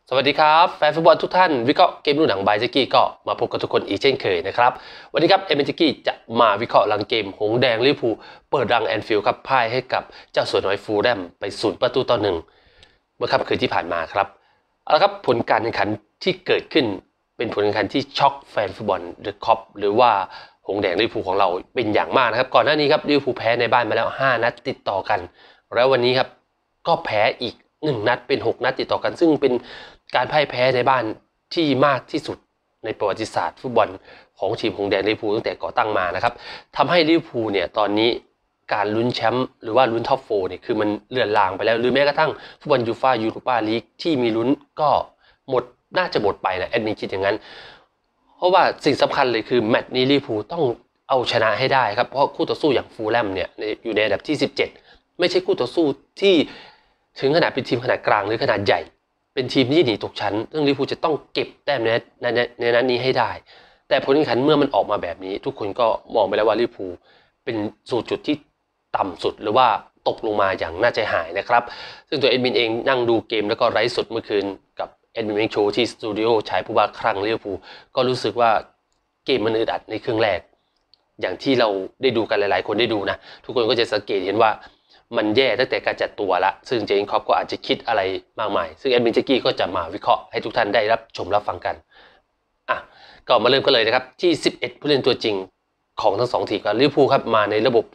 สวัสดีครับแฟนฟุตบอลทุกท่านวิเคราะห์เกมรุ่นหนังบายเจกี้ก็มาพบกับทุกคนอีกเช่นเคยนะครับวันนี้ครับเอ็มเจกี้จะมาวิเคราะห์หลังเกมหงแดงลิเวอร์พูลเปิดรังแอนฟิลด์ครับพ่ายให้กับเจ้าสัวน้อยฟูลแลมไป0-1เมื่อค่ำคืนที่ผ่านมาครับเอาละครับผลการแข่งขันที่เกิดขึ้นเป็นผลการแข่งขันที่ช็อกแฟนฟุตบอลเดอะคอปหรือว่าหงแดงลิเวอร์พูลของเราเป็นอย่างมากนะครับก่อนหน้านี้ครับลิเวอร์พูลแพ้ในบ้านมาแล้ว5นัดติดต่อกันแล้ววันนี้ครับก็แพ้อีก1นัดเป็น6นัดติดต่อกันซึ่งเป็นการพ่ายแพ้ในบ้านที่มากที่สุดในประวัติศาสตร์ฟุตบอลของทีมหงแดงลิเวอร์พูลตั้งแต่ก่อตั้งมานะครับทำให้ลิเวอร์พูลเนี่ยตอนนี้การลุ้นแชมป์หรือว่าลุ้นท็อป4เนี่ยคือมันเลือนลางไปแล้วหรือแม้กระทั่งฟุตบอลยูโรปาลีกที่มีลุ้นก็หมดน่าจะหมดไปนะแอดมินคิดอย่างนั้นเพราะว่าสิ่งสำคัญเลยคือแมตช์นี้ลิเวอร์พูลต้องเอาชนะให้ได้ครับเพราะคู่ต่อสู้อย่างฟูลแลมเนี่ยอยู่ในอันดับที่17ไม่ใช่คู่ต่อสู้ที่ถึงขนาดเป็นทีมขนาดกลางหรือขนาดใหญ่เป็นทีมที่หนีตกชั้นซึ่งลิเวอร์พูลจะต้องเก็บแต้มในนัดนี้ให้ได้แต่ผลการแข่งขันเมื่อมันออกมาแบบนี้ทุกคนก็มองไปแล้วว่าลิเวอร์พูลเป็นสู่จุดที่ต่ำสุดหรือว่าตกลงมาอย่างน่าใจหายนะครับซึ่งตัวเอ็ดมินเองนั่งดูเกมแล้วก็ไลฟ์สดเมื่อคืนกับเอ็ดมินโชว์ที่สตูดิโอชายผู้ว่าคลั่งลิเวอร์พูลก็รู้สึกว่าเกมมันอึดอัดในครึ่งแรกอย่างที่เราได้ดูกันหลายๆคนได้ดูนะทุกคนก็จะสังเกตเห็นว่ามันแย่ตั้งแต่การจัดตัวละซึ่งเจนคอปก็อาจจะคิดอะไรมากมายซึ่งแอดมินเจกี้ก็จะมาวิเคราะห์ให้ทุกท่านได้รับชมรับฟังกันอ่ะก็มาเริ่มกันเลยนะครับที่11ผู้เล่นตัวจริงของทั้ง2ทีมครับลิเวอร์พูลครับมาในระบบ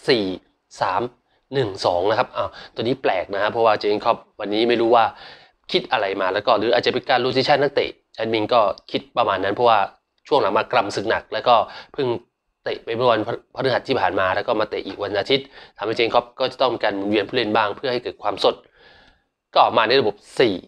4-3-1-2นะครับตัวนี้แปลกนะครับเพราะว่าเจนคอปวันนี้ไม่รู้ว่าคิดอะไรมาแล้วก็หรืออาจจะเป็นการโรเตชันนักเตะแอดมินก็คิดประมาณนั้นเพราะว่าช่วงหลังมากรำศึกหนักแล้วก็เพิ่งเตะไปเมื่อวันพฤหัสที่ผ่านมาแล้วก็มาเตะอีกวันอาทิตย์ทำให้เจนคอปก็จะต้องมีการหมุนเวียนผู้เล่นบ้างเพื่อให้เกิดความสดก็มาในระบบ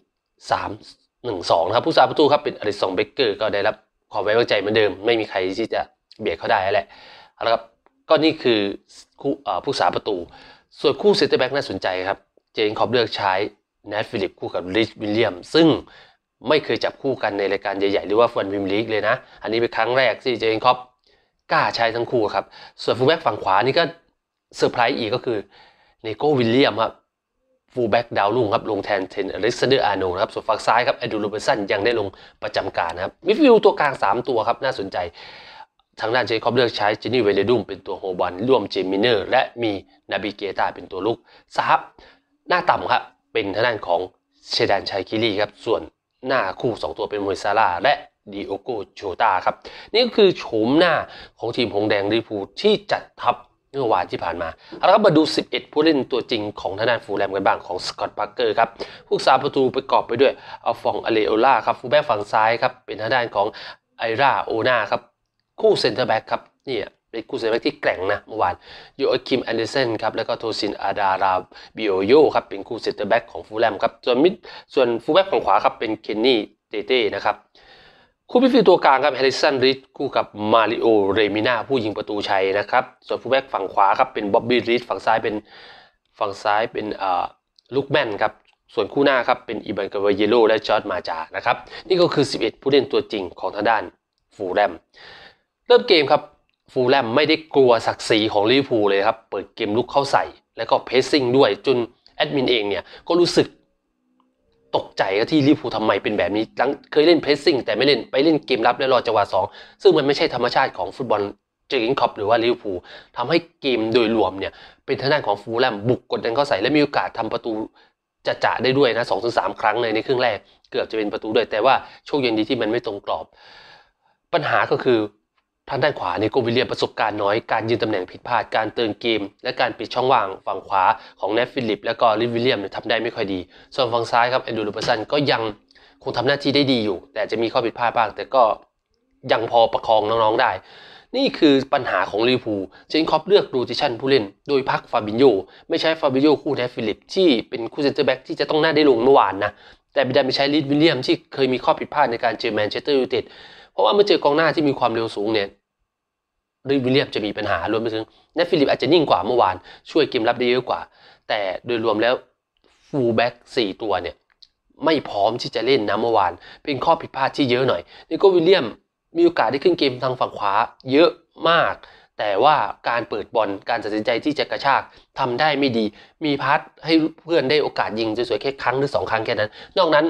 4-3-1-2นะครับผู้สาประตูครับเป็นอลิสันเบเกอร์ก็ได้รับความไว้วางใจเหมือนเดิมไม่มีใครที่จะเบียดเขาได้แหละแล้วครับก็นี่คือผู้สาประตูส่วนคู่เซนเตอร์แบ็กน่าสนใจครับเจนคอปเลือกใช้แนทฟิลิปคู่กับริชวิลเลียมซึ่งไม่เคยจับคู่กันในรายการใหญ่ๆหรือว่าฟุตบอลพรีเมียร์ลีกเลยนะอันนี้เป็นครั้งแรกที่เจนคอปกล้าใช้ทั้งคู่ครับส่วนฟูลแบ็กฝั่งขวานี่ก็เซอร์ไพรส์อีกก็คือเนโก้วิลเลียมครับฟูลแบ็กดาวรุ่งครับลงแทนเทนอเล็กซานเดอร์อาร์โนลด์ครับส่วนฝั่งซ้ายครับแอดรูโรเบอร์สันยังได้ลงประจำการนะครับมิดฟิลด์ตัวกลาง3ตัวครับน่าสนใจทางด้านเจคอบเลือกใช้จินนี่เวเลดุมเป็นตัวโฮบอลร่วมเจมิเนอร์และมีนาบิเกตาเป็นตัวลุกซับหน้าต่ำครับเป็นทางด้านของเชดานชัยคิรีครับส่วนหน้าคู่2ตัวเป็นมวยซาร่าและดิโอโกโชตาครับนี่ก็คือโฉมหน้าของทีมหงแดงลิเวอร์พูลที่จัดทัพเมื่อวานที่ผ่านมาเอาละครับมาดู11ผู้เล่นตัวจริงของทางด้านฟูลแลมกันบ้างของสกอตต์พาร์เกอร์ครับผู้สาประตูประกอบไปด้วยอัลฟองอเลโอล่าครับฟูลแบ็กฝั่งซ้ายครับเป็นทางด้านของไอราโอนาครับคู่เซนเตอร์แบ็กครับนี่เป็นคู่เซนเตอร์แบ็กที่แกร่งนะเมื่อวานโยอาคิมแอนเดอร์เซนครับแล้วก็โทซินอาดาราบิโอโยครับเป็นคู่เซนเตอร์แบ็กของฟูลแลมครับส่วนฟูลแบ็กฝั่งขวาครับเป็นเคนนี่เต้เต้นะครับคู่พิฟิลตัวกลางครับแฮริสันริชคู่กับมาริโอเรมิน่าผู้ยิงประตูชัยนะครับส่วนฟูลแบ็กฝั่งขวาครับเป็นบ๊อบบี้ริชฝั่งซ้ายเป็นลูกแมนครับส่วนคู่หน้าครับเป็นอิบันกาเวเยโรและจอร์จมาจานะครับนี่ก็คือ11ผู้เล่นตัวจริงของทางด้านฟูลแลมเริ่มเกมครับฟูลแลมไม่ได้กลัวศักดิ์ศรีของลิเวอร์พูลเลยครับเปิดเกมลุกเข้าใส่แล้วก็เพรสซิ่งด้วยจนแอดมินเองเนี่ยก็รู้สึกตกใจที่ลิเวอร์พูลทำไมเป็นแบบนี้เคยเล่นเพรสซิ่งแต่ไม่เล่นไปเล่นเกมรับและรอจังหวะ2ซึ่งมันไม่ใช่ธรรมชาติของฟุตบอลเจอร์เกนคล็อปหรือว่าลิเวอร์พูลทำให้เกมโดยรวมเนี่ยเป็นทางด้านของฟูลแลมบุกกดดันเข้าใส่และมีโอกาสทำประตูจะได้ด้วยนะ 2-3 ครั้งในครึ่งแรกเกือบจะเป็นประตูด้วยแต่ว่าโชคดีที่มันไม่ตรงกรอบปัญหาก็คือทางด้านขวาเนี่ยโกวิเลียมประสบการณ์น้อยการยืนตำแหน่งผิดพลาดการเติมเกมและการปิดช่องว่างฝั่งขวาของแนทฟิลิปแล้วก็ลิวิลเลียมทำได้ไม่ค่อยดีส่วนฝั่งซ้ายครับแอนดรูโรเบอร์สันก็ยังคงทำหน้าที่ได้ดีอยู่แต่จะมีข้อผิดพลาดบ้างแต่ก็ยังพอประคองน้องๆได้นี่คือปัญหาของลิเวอร์พูลเจนคอปเลือกโรเตชันผู้เล่นโดยพักฟาบินโญไม่ใช้ฟาบินโญคู่แนทฟิลิปที่เป็นคู่เซนเตอร์แบ็กที่จะต้องน่าได้ลงเมื่อวานนะแต่ดันไปใช้ลิวิลเลียมที่เคยมีข้อผิดพลาดในการเจอแมนเชสเตอร์ยูไนเต็ดเพราะว่าเมื่อเจอกองหน้าที่มีความเร็วสูงเนี่ยวิลเลียมจะมีปัญหารวมไปถึงแนทฟิลิปอาจจะนิ่งกว่าเมื่อวานช่วยเกมรับได้เยอะกว่าแต่โดยรวมแล้วฟูลแบ็ก4ตัวเนี่ยไม่พร้อมที่จะเล่นนะเมื่อวานเป็นข้อผิดพลาดที่เยอะหน่อยนี่ก็วิลเลียมมีโอกาสได้ขึ้นเกมทางฝั่งขวาเยอะมากแต่ว่าการเปิดบอลการตัดสินใจที่จะกระชากทำได้ไม่ดีมีพาสให้เพื่อนได้โอกาสยิงสวยๆแค่ครั้งหรือ2 ครั้งแค่นั้นนอกนั้น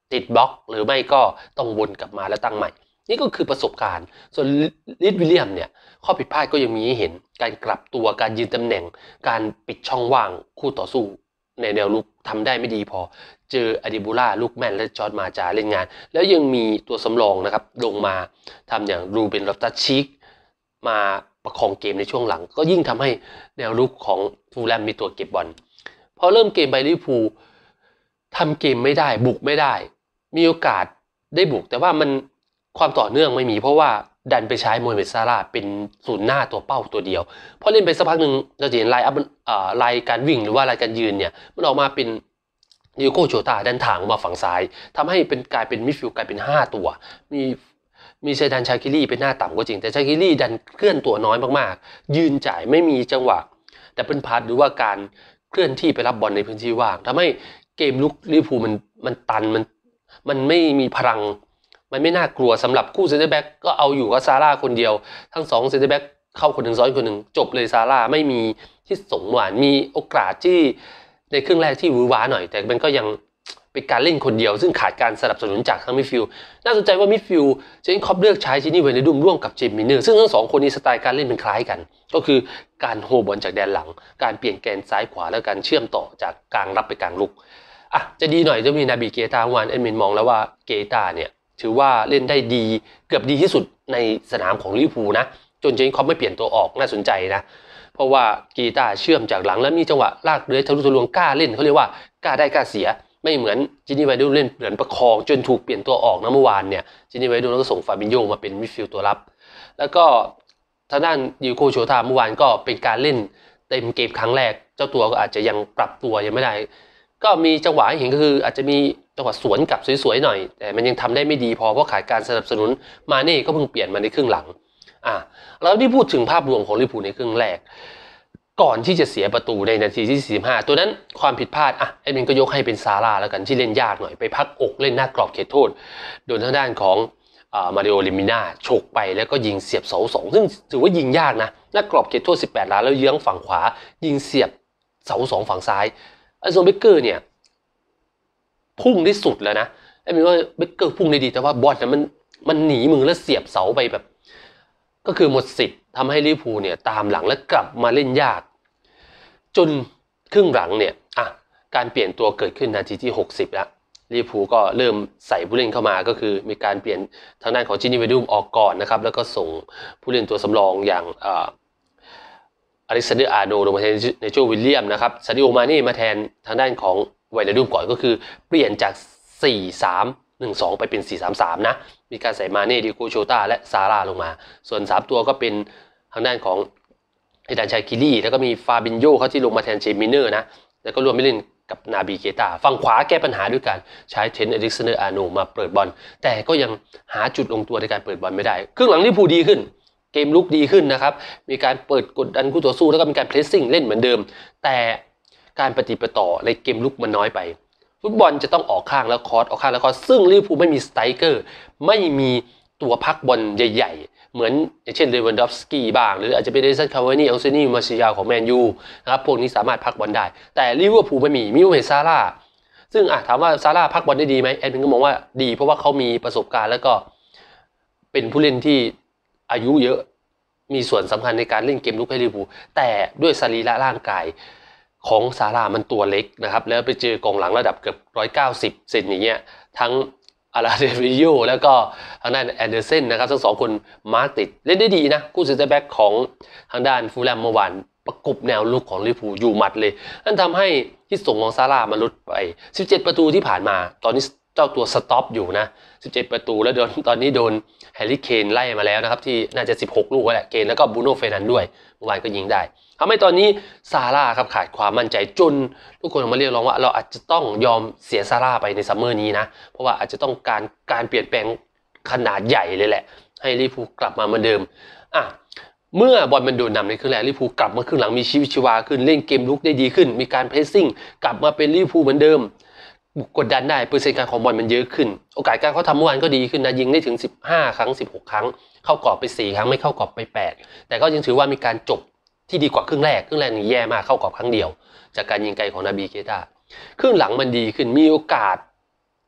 ติดบล็อกหรือไม่ก็ต้องวนกลับมาแล้วตั้งใหม่นี่ก็คือประสบการณ์ส่วนลิดวิลเลียมเนี่ยข้อผิดพลาดก็ยังมีให้เห็นการกลับตัวการยืนตำแหน่งการปิดช่องว่างคู่ต่อสู้ในแนวลุกทำได้ไม่ดีพอเจออดิบูล่าลูกแมนและจอร์จมาจาเล่นงานแล้วยังมีตัวสำรองนะครับลงมาทำอย่างรูเบนลอฟตัสชีกมาประคองเกมในช่วงหลังก็ยิ่งทำให้แนวลุกของฟูลแลมมีตัวเก็บบอลพอเริ่มเกมไปลิเวอร์พูลทำเกมไม่ได้บุกไม่ได้มีโอกาสได้บุกแต่ว่ามันความต่อเนื่องไม่มีเพราะว่าดันไปใช้โมฮัมเหม็ดซาลาห์เป็นศูนย์หน้าตัวเป้าตัวเดียวพอเล่นไปสักพักหนึ่งเราจะเห็นลายการวิ่งหรือว่าลายการยืนเนี่ยมันออกมาเป็นดิโก้โจตาดันถางมาฝั่งซ้ายทำให้เป็นกลายเป็นมิดฟิลด์กลายเป็น5ตัวมีเซดานชาคิลี่เป็นหน้าต่ำก็จริงแต่ชาคิลี่ดันเคลื่อนตัวน้อยมากๆยืนจ่ายไม่มีจังหวะแต่เป็นพาสหรือว่าการเคลื่อนที่ไปรับบอลในพื้นที่ว่างทำให้เกมลุกลิเวอร์พูลมันตันมันไม่มีพลังมันไม่น่ากลัวสำหรับคู่เซนเตอร์แบ็กก็เอาอยู่กับซาร่าคนเดียวทั้ง2เซนเตอร์แบ็กเข้าคนหนึ่งซ้อนคนหนึ่งจบเลยซาร่าไม่มีที่สงหวานมีโอกาสที่ในครึ่งแรกที่วือว้าหน่อยแต่มันก็ยังเป็นการเล่นคนเดียวซึ่งขาดการสนับสนุนจากทั้งมิดฟิลด์น่าสนใจว่ามิดฟิลด์เจนคอปเลือกใช้จินี่เวเนดุมร่วมกับเจมมินเนอร์ซึ่งทั้ง2คนนี้สไตล์การเล่นเป็นคล้ายกันก็คือการโฮบอลจากแดนหลังการเปลี่ยนแกนซ้ายขวาและการเชื่อมต่อจากกลางรับไปกลางลุกจะดีหน่อยจะมีนาบีเกตาวันเอ็นมินมองแล้วว่าเกตาเนี่ยถือว่าเล่นได้ดีเกือบดีที่สุดในสนามของลิเวอร์พูลนะจนเจนคอปไม่เปลี่ยนตัวออกน่าสนใจนะเพราะว่าเกตาเชื่อมจากหลังแล้วมีจังหวะลากเลื้อยทะลุทะลวงกล้าเล่นเขาเรียกว่ากล้าได้กล้าเสียไม่เหมือนจินี่ไวดูเล่นเหมือนประคองจนถูกเปลี่ยนตัวออกนะเมื่อวานเนี่ยจินี่ไวดูแล้วก็ส่งฟาบินโญมาเป็นมิดฟิลด์ตัวรับแล้วก็ทางด้านดิโก้โชตาเมื่อวานก็เป็นการเล่นเต็มเกมครั้งแรกเจ้าตัวก็อาจจะยังปรับตัวยังไม่ได้ก็มีจังหวะให้เห็นก็คืออาจจะมีจังหวะสวนกลับสวยๆหน่อยแต่มันยังทำได้ไม่ดีพอเพราะขาดการสนับสนุนมาเน่ก็เพิ่งเปลี่ยนมาในครึ่งหลังแล้วที่พูดถึงภาพรวมของลิเวอร์พูลในครึ่งแรกก่อนที่จะเสียประตูในนาทีที่45ตัวนั้นความผิดพลาดแอดมินก็ยกให้เป็นซาร่าแล้วกันที่เล่นยากหน่อยไปพักอกเล่นหน้ากรอบเขตโทษโดนทางด้านของมาริโอลิมิน่าฉกไปแล้วก็ยิงเสียบเสา2ซึ่งถือว่ายิงยากนะหน้ากรอบเขตโทษ18ล้านแล้วเยื้องฝั่งขวายิงเสียบเสา2ฝั่งซ้ายอโซเบเกอร์เนี่ยพุ่งได้สุดแล้วนะแอดมินว่าเบเกอร์พุ่งได้ดีแต่ว่าบอลมันหนีมือแล้วเสียบเสาไปแบบก็คือหมดสิทธิ์ทำให้ลิเวอร์พูลเนี่ยตามหลังและกลับมาเล่นยากจนครึ่งหลังเนี่ยการเปลี่ยนตัวเกิดขึ้นนาทีที่60แล้วลิเวอร์พูลก็เริ่มใส่ผู้เล่นเข้ามาก็คือมีการเปลี่ยนทางด้านของจินี่เวดูมออกก่อนนะครับแล้วก็ส่งผู้เล่นตัวสำรองอย่างอเล็กซานเดอร์อาร์โนลงมาแทนในโจวิลเลียมนะครับซาดิโอมาเน่มาแทนทางด้านของไวนาดุมก่อนก็คือเปลี่ยนจาก4-3-1-2ไปเป็น4-3-3นะมีการใส่มาเน่ดิโกโชตาและซาร่าลงมาส่วน3ตัวก็เป็นทางด้านของเฮดานชาคิลี่แล้วก็มีฟาบินโญเขาที่ลงมาแทนเจมิเนอร์นะแล้วก็รวมไปเล่นกับนาบีเกตาฝั่งขวาแก้ปัญหาด้วยการใช้เทนอเล็กซานเดอร์อาร์โนมาเปิดบอลแต่ก็ยังหาจุดลงตัวในการเปิดบอลไม่ได้ครึ่งหลังลิเวอร์พูลดีขึ้นเกมลุกดีขึ้นนะครับมีการเปิดกดดันคู่ต่อสู้แล้วก็มีการเพรสซิ่งเล่นเหมือนเดิมแต่การปฏิปต่อในเกมลุกมันน้อยไปฟุตบอลจะต้องออกข้างแล้วคอร์สออกข้างแล้วคอร์สซึ่งลิเวอร์พูลไม่มีสไตรเกอร์ไม่มีตัวพักบอลใหญ่ๆเหมือนอย่างเช่นเลวันดอฟสกี้บ้างหรืออาจจะเป็นเดซันคาวานี่อัลเซนี่มาซิยาของแมนยูนะครับพวกนี้สามารถพักบอลได้แต่ลิเวอร์พูลไม่มีโมฮัมเหม็ดซาร่าซึ่งถามว่าซาร่าพักบอลได้ดีไหมแอดมินก็มองว่าดีเพราะว่าเขามีประสบการณ์แล้วก็เป็นผู้เล่นที่อายุเยอะมีส่วนสำคัญในการเล่นเกมลุกให้ลิเวอร์พูลแต่ด้วยสรีระร่างกายของซาร่ามันตัวเล็กนะครับแล้วไปเจอกองหลังระดับเกือบ190เซนอย่างเงี้ยทั้งอาราเดริโยแล้วก็ทางด้านแอนเดอร์เซนนะครับทั้ง2คนมาร์กติดเล่นได้ดีนะคู่เซนเตอร์แบ็กของทางด้านฟูลแลมเมื่อวานประกบแนวลุกของลิเวอร์พูลอยู่หมัดเลยนั่นทำให้ที่ส่งของซาร่ามันลดไป17ประตูที่ผ่านมาตอนนี้เจ้าตัวสต็อปอยู่นะ17ประตูแล้วตอนนี้โดนแฮร์รี่เคนไล่มาแล้วนะครับที่น่าจะ16ลูกแหละเคนแล้วก็บรูโน่เฟร์นันด์ด้วยเมื่อวานก็ยิงได้ทำให้ตอนนี้ซาร่าครับขาดความมั่นใจจนทุกคนออกมาเรียกร้องว่าเราอาจจะต้องยอมเสียซาร่าไปในซัมเมอร์นี้นะเพราะว่าอาจจะต้องการเปลี่ยนแปลงขนาดใหญ่เลยแหละให้ลิเวอร์พูลกลับมาเหมือนเดิมเมื่อบอลมันโดนนำในครึ่งแรกลิเวอร์พูลกลับมาครึ่งหลังมีชีวิตชีวาขึ้นเล่นเกมลุกได้ดีขึ้นมีการเพรสซิ่งกลับมาเป็นลิเวอร์พูลเหมือนเดิมกดดันได้เปอร์เซ็นต์การของบอลมันเยอะขึ้นโอกาสการเขาทำเมื่อวานก็ดีขึ้นนะยิงได้ถึง15ครั้ง16ครั้งเข้ากรอบไป4ครั้งไม่เข้ากรอบไป8แต่ก็ยังถือว่ามีการจบที่ดีกว่าครึ่งแรกนี่แย่มากเข้ากรอบครั้งเดียวจากการยิงไกลของนาบีเกตาครึ่งหลังมันดีขึ้นมีโอกาส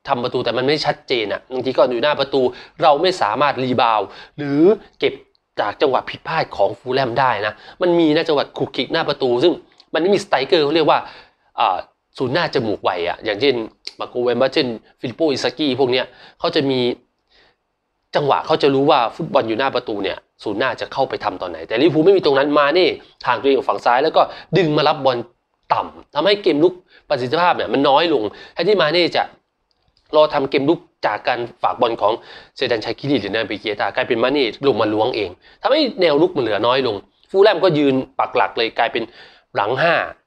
ทำประตูแต่มันไม่ชัดเจนบางทีก็อยู่หน้าประตูเราไม่สามารถรีบาวหรือเก็บจากจังหวะผิดพลาดของฟูลแลมได้นะมันมีนะจังหวะขุกคิกหน้าประตูซึ่งมันไม่มีสไตรเกอร์เขาเรียกว่าศูนย์หน้าจมูกไวอย่างเช่นมาโกเวมบ้าเช่นฟิลิปโปอิซากิพวกเนี้ยเขาจะมีจังหวะเขาจะรู้ว่าฟุตบอลอยู่หน้าประตูเนี่ยศูนย์หน้าจะเข้าไปทำตอนไหนแต่ลิเวอร์พูลไม่มีตรงนั้นมานี่ทางตัวเองฝั่งซ้ายแล้วก็ดึงมารับบอลต่ำทำให้เกมลุกประสิทธิภาพเนี่ยมันน้อยลงแทนที่มานี่จะรอทำเกมลุกจากการฝากบอลของเซดันชัยคิริหรือนาบิเกตากลายเป็นมานี่ลงมาล้วงเองทำให้แนวลุกมันเหลือน้อยลงฟูลแลมก็ยืนปักหลักเลยกลายเป็นหลัง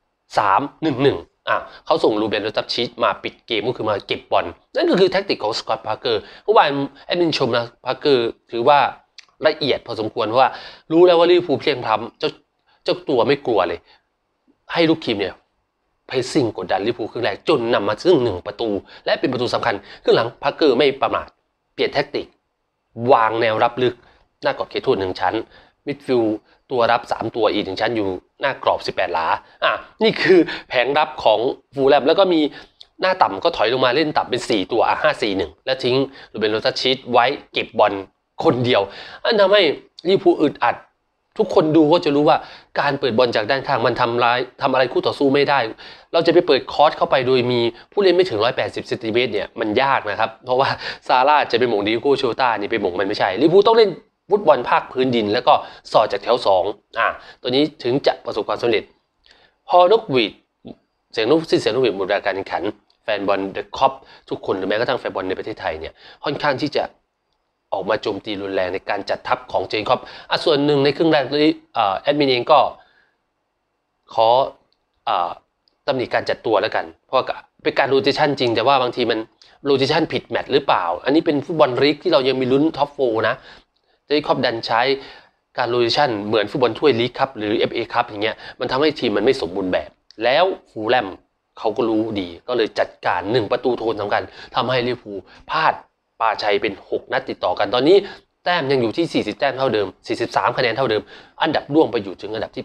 5-3-1-1เขาส่งรูเบน โรตับชีตมาปิดเกมก็คือมาเก็บบอลนั่นก็คือแท็กติกของสกอตต์ พาร์เกอร์เมื่อวานแอดมินชมนะพาร์เกอร์ถือว่าละเอียดพอสมควรเพราะว่ารู้แล้วว่าลิเวอร์พูลเพียงพล้ำเจ้าตัวไม่กลัวเลยให้ลูกทีมเนี่ยเพรสซิ่งกดดันลิเวอร์พูลครึ่งแรกจนนำมาซึ่ง1ประตูและเป็นประตูสำคัญครึ่งหลังพาร์เกอร์ไม่ประมาทเปลี่ยนแท็กติกวางแนวรับลึกหน้ากรอบเขตโทษ1ชั้นมิดฟิลด์ตัวรับ3ตัวอีก1ชั้นอยู่หน้ากรอบ18หลานี่คือแผงรับของฟูลแลมแล้วก็มีหน้าต่ำก็ถอยลงมาเล่นต่ำเป็น4ตัว5-4-1แล้วทิ้งรูเบน โรตัสชีตไว้เก็บบอลคนเดียวอันทำให้ลิเวอร์พูลอึดอัดทุกคนดูก็จะรู้ว่าการเปิดบอลจากด้านข้างมันทำอะไรคู่ต่อสู้ไม่ได้เราจะไปเปิดคอร์สเข้าไปโดยมีผู้เล่นไม่ถึง180เซนติเมตรเนี่ยมันยากนะครับเพราะว่าซาร่าจะไปหม่งดิโก้โชต้านี่ไปหม่งมันไม่ใช่ลิเวอร์พูลต้องเล่นฟุตบอลภาคพื้นดินแล้วก็สอดจากแถว2ตัวนี้ถึงจะประสบความสำเร็จพอนกหวีดเสียงนกหวีดหมดการแข่งขันแฟนบอลเดอะคอปทุกคนหรือแม้กระทั่งแฟนบอลในประเทศไทยเนี่ยค่อนข้างที่จะออกมาโจมตีรุนแรงในการจัดทัพของเจนคอปส่วนหนึ่งในครึ่งแรกนี้แอดมินเองก็ขอตำหนิการจัดตัวแล้วกันเพราะเป็นการโรเตชันจริงแต่ว่าบางทีมันโรเตชันผิดแมตช์หรือเปล่าอันนี้เป็นฟุตบอลลีกที่เรายังมีลุ้นท็อป4นะเจนคอปดันใช้การโรเตชันเหมือนฟุตบอลถ้วยลีกคัพหรือ FA คัพอย่างเงี้ยมันทำให้ทีมมันไม่สมบูรณ์แบบแล้วฟูลแลมเขาก็รู้ดีก็เลยจัดการ1ประตูโทนสำคัญทำให้ลิเวอร์พูลพลาดปาชัยเป็น6นัดติดต่อกันตอนนี้แต้มยังอยู่ที่40แต้มเท่าเดิม43คะแนนเท่าเดิมอันดับร่วงไปอยู่ถึงอันดับที่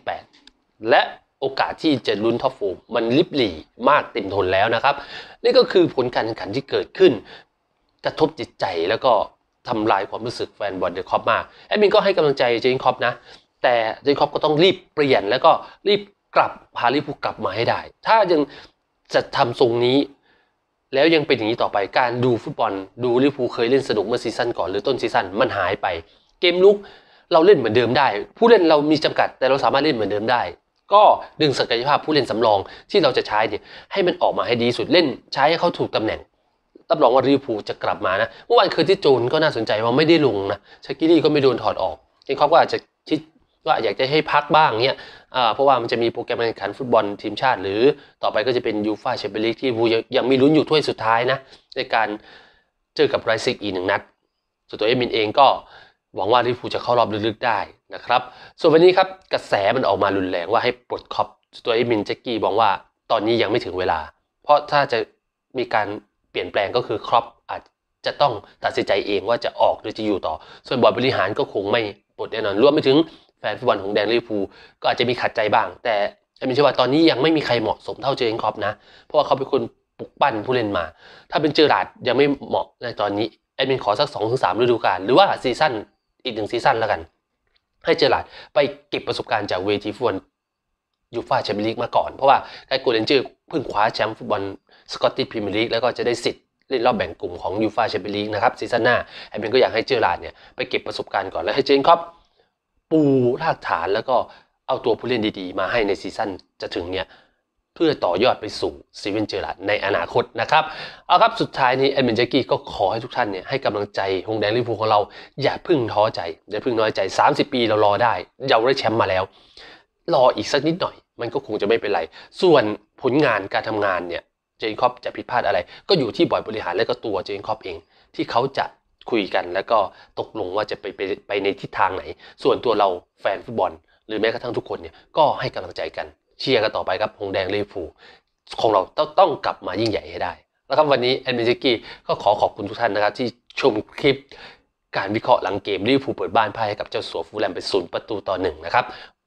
8และโอกาสที่จะลุ้นท็อป4มันลิบหลี่มากเต็มทนแล้วนะครับนี่ก็คือผลการแข่งขันที่เกิดขึ้นกระทบจิตใจแล้วก็ทำลายความรู้สึกแฟนบอลเดอะคอปมากแอดมินก็ให้กำลังใจเจนคอปนะแต่เจนคอปก็ต้องรีบเปลี่ยนแล้วก็รีบกลับพาลิเวอร์พูลกลับมาให้ได้ถ้ายังจะทำทรงนี้แล้วยังเป็นอย่างนี้ต่อไปการดูฟุตบอลดูลิเวอร์พูลเคยเล่นสนุกเมื่อซีซั่นก่อนหรือต้นซีซั่นมันหายไปเกมลุกเราเล่นเหมือนเดิมได้ผู้เล่นเรามีจำกัดแต่เราสามารถเล่นเหมือนเดิมได้ก็ดึงศักยภาพผู้เล่นสำรองที่เราจะใช้เนี่ยให้มันออกมาให้ดีสุดเล่นใช้ให้เขาถูกตำแหน่งรับรองว่าลิเวอร์พูลจะกลับมานะเมื่อวานเคอร์ติสโจนส์ก็น่าสนใจว่าไม่ได้ลงนะชากิลี่ก็ไม่โดนถอดออกเจนคอปก็อาจจะคิดว่าอยากจะให้พักบ้างเนี่ยเพราะว่ามันจะมีโปรแกรมการแข่งขันฟุตบอลทีมชาติหรือต่อไปก็จะเป็นยูฟ่าแชมเปี้ยนลีกที่บูยังมีลุ้นอยู่ถ้วยสุดท้ายนะในการเจอกับไรซิกอีก1นัดส่วนตัวเอมินเองก็หวังว่าลิเวอร์พูลจะเข้ารอบลึกๆได้นะครับส่วนวันนี้ครับกระแสมันออกมารุนแรงว่าให้ปลดคอปตัวเอมินแจ็คกี้บอกว่าตอนนี้ยังไม่ถึงเวลาเพราะถ้าจะมีการเปลี่ยนแปลงก็คือครอปอาจจะต้องตัดสินใจเองว่าจะออกหรือจะอยู่ต่อส่วนบอร์ดบริหารก็คงไม่ปลดแน่นอนรวมไปถึงแฟนฟุตบอลของแดงลิเวอร์พูลก็อาจจะมีขัดใจบ้างแต่ไม่ใช่ว่าตอนนี้ยังไม่มีใครเหมาะสมเท่าเจอร์เกนคล็อปนะเพราะว่าเขาเป็นคนปลุกปั้นผู้เล่นมาถ้าเป็นเจอราร์ดยังไม่เหมาะในตอนนี้แอดมินขอสัก 2-3 ฤดูกาลหรือว่าซีซั่นอีก1ซีซั่นแล้วกันให้เจอราร์ดไปเก็บประสบการณ์จากเวทีฟุตบอลยูฟ่าแชมเปี้ยนลีกมาก่อนเพราะว่าไกโกเรนเจอร์เพิ่งคว้าแชมป์ฟุตบอลสกอตติชพรีเมียร์ลีกแล้วก็จะได้สิทธิ์เล่นรอบแบ่งกลุ่มของยูฟ่าแชมเปี้ยนลีกนะครับซีซั่นหน้าแอดมินก็อยากให้เจอราร์ดเนี่ยไปเก็บประสบการณ์ก่อนแล้วให้เจอร์เกนคล็อปปูรากฐานแล้วก็เอาตัวผู้เล่นดีๆมาให้ในซีซั่นจะถึงเนี่ยเพื่อต่อยอดไปสู่สตีเวนเจอราร์ดในอนาคตนะครับเอาครับสุดท้ายนี้แอดมินแจ็คกี้ก็ขอให้ทุกท่านเนี่ยให้กำลังใจหงแดงลิเวอร์พูลของเราอย่าเพิ่งท้อใจอย่าเพิ่งน้อยใจ30ปีเรารอได้เราได้แชมป์มาแล้วรออีกสักนิดหน่อยมันก็คงจะไม่เป็นไรส่วนผลงานการทำงานเนี่ยเจนคอปจะผิดพลาดอะไรก็อยู่ที่บอร์ดบริหารและก็ตัวเจนคอปเองที่เขาจะคุยกันแล้วก็ตกลงว่าจะไปในทิศทางไหนส่วนตัวเราแฟนฟุตบอลหรือแม้กระทั่งทุกคนเนี่ยก็ให้กำลังใจกันเชียร์กันต่อไปครับหงแดงลิเวอร์พูลของเราต้องกลับมายิ่งใหญ่ให้ได้แล้วครับวันนี้แอดมินแจ็คกี้ก็ขอบคุณทุกท่านนะครับที่ชมคลิปการวิเคราะห์หลังเกมลิเวอร์พูลเปิดบ้านพ่ายให้กับเจ้าสัวฟูลแลมไป0-1นะครับ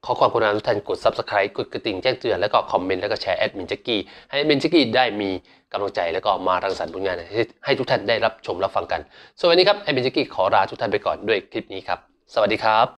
ขอความกรุณาทุกท่านกด Subscribe กดกระดิ่งแจ้งเตือนแล้วก็คอมเมนต์แล้วก็แชร์แอดมินแจ็กกี้ให้แอดมินแจ็กกี้ได้มีกำลังใจแล้วก็มารังสรรค์ผลงานให้ทุกท่านได้รับชมรับฟังกันส่วนวันนี้ครับแอดมินแจ็กกี้ขอลาทุกท่านไปก่อนด้วยคลิปนี้ครับสวัสดีครับ